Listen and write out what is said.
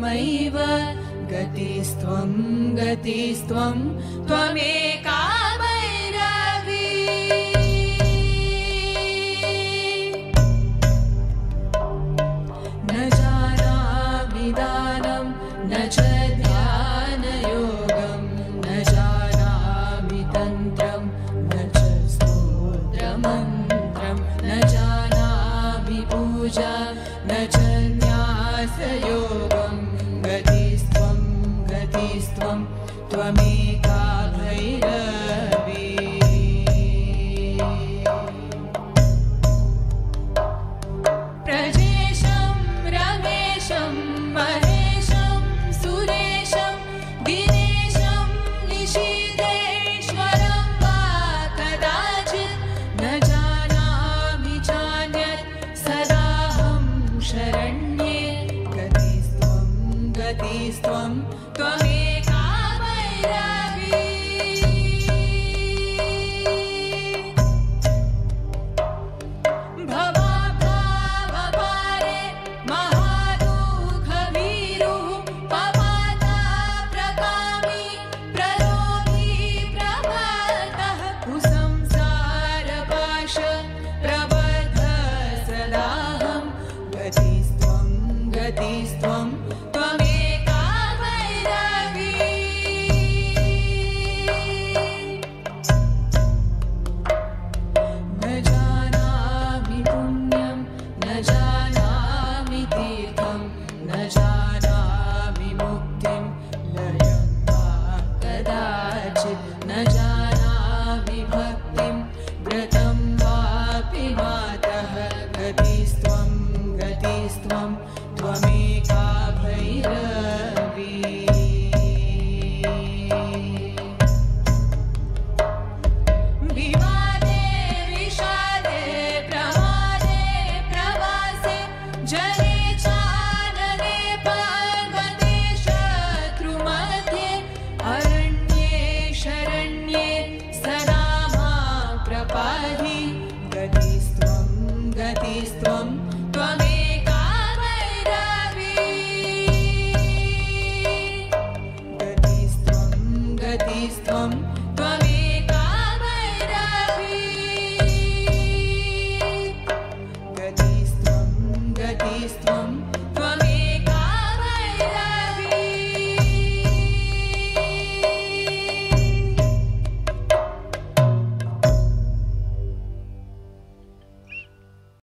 त्वमेव गतिस्त्वं गतिस्त्वं त्वमेका भैरवी। न जानामि दानं न च ध्यानयोगं न जानामि तन्त्रं न च स्तोत्रमन्त्रं न जानामि पूजा न च न्यासयोगं गतिस्त्वं गतिस्त्वं त्वमेका भैरवी। प्रजेशं रमेशं महेशं सुरेशं दिनेशं निशीदेश्वरं वा कदाचित् न जानामि चान्यत् सदाहं शरण्ये गतिस्त्वं गतिस्त्वं त्वमेव